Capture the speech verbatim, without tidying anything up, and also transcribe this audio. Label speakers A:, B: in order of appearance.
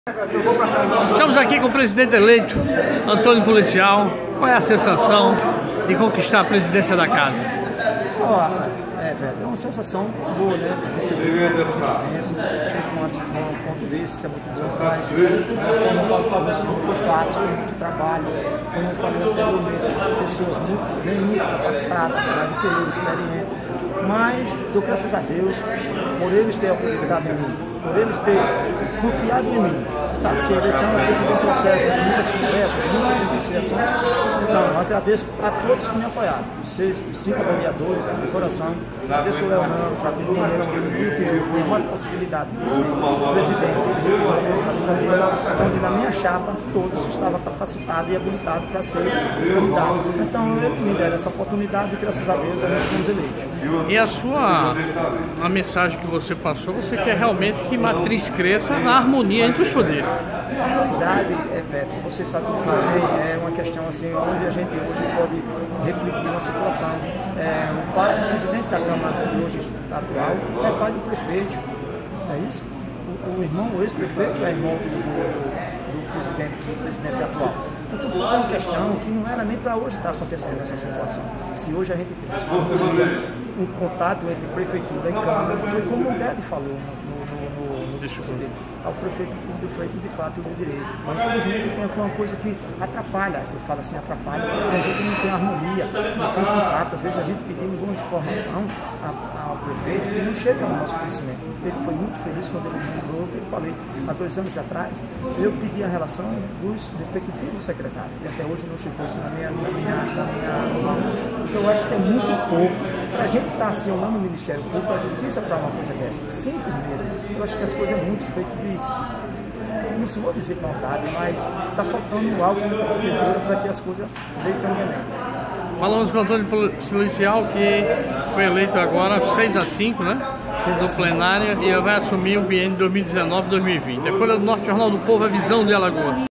A: Estamos aqui com o presidente eleito, Antônio Policial. Qual é a sensação de conquistar a presidência da casa?
B: Oh, é, velho, é uma sensação boa, né? Receber a presidência, chega com um ponto desse, isso é muito bom, mas como eu falo para você, não foi fácil, foi muito trabalho. Como eu falei anteriormente, pessoas muito, bem muito capacitadas, adquiriram experiência, mas dou graças a Deus por eles terem acreditado em mim, por eles terem confiado em mim. Você sabe que a eleição é feita de um processo de muitas conversas, de muitas negociações. Então, eu agradeço a todos que me apoiaram, vocês, os cinco vereadores, de coração. Agradeço o Leonardo, para aquele momento que ele viu que eu tenho mais possibilidade de ser presidente do Rio de Janeiro, onde na minha chapa todos estavam capacitados e habilitados para ser candidato. Então, eu me deram essa oportunidade e, graças a Deus, a gente fomos eleitos.
A: E a sua a mensagem que você passou, você quer realmente que Matriz cresça na harmonia entre os poderes?
B: Na realidade, é, Beto, você sabe que é uma questão assim, onde a gente hoje pode refletir uma situação. É, o, pai, o presidente da Câmara hoje atual é pai do prefeito, é isso? O, o irmão, o ex-prefeito é irmão do, do, do, presidente, do presidente atual. Então, estou fazendo questão que não era nem para hoje estar acontecendo essa situação. Se hoje a gente tivesse um contato entre prefeitura e Câmara, foi como o Guedes falou no, no, no, no discurso dele, ao prefeito do feito de fato do direito. Mas infelizmente tem uma coisa que atrapalha, eu falo assim, atrapalha, porque a gente não tem harmonia, não tem contato. Às vezes a gente pedimos uma informação ao prefeito que não chega no nosso conhecimento. Ele foi muito feliz quando ele me lembrou que eu falei há dois anos atrás, eu pedi a relação dos respectivos secretários, e até hoje não chegou isso na minha, na minha, na minha então eu acho que é muito pouco. Para a gente estar acionando o Ministério Público, a justiça para uma coisa dessa, simples mesmo. Eu acho que as coisas é muito feitas de, não vou dizer maldade, mas está faltando algo nessa prefeitura para que as coisas deitem andamento.
A: Falamos com o Antônio Policial, que foi eleito agora seis a cinco, né? No plenário, e vai assumir o biênio dois mil e dezenove dois mil e vinte. A Folha do Norte, Jornal do Povo, a visão de Alagoas.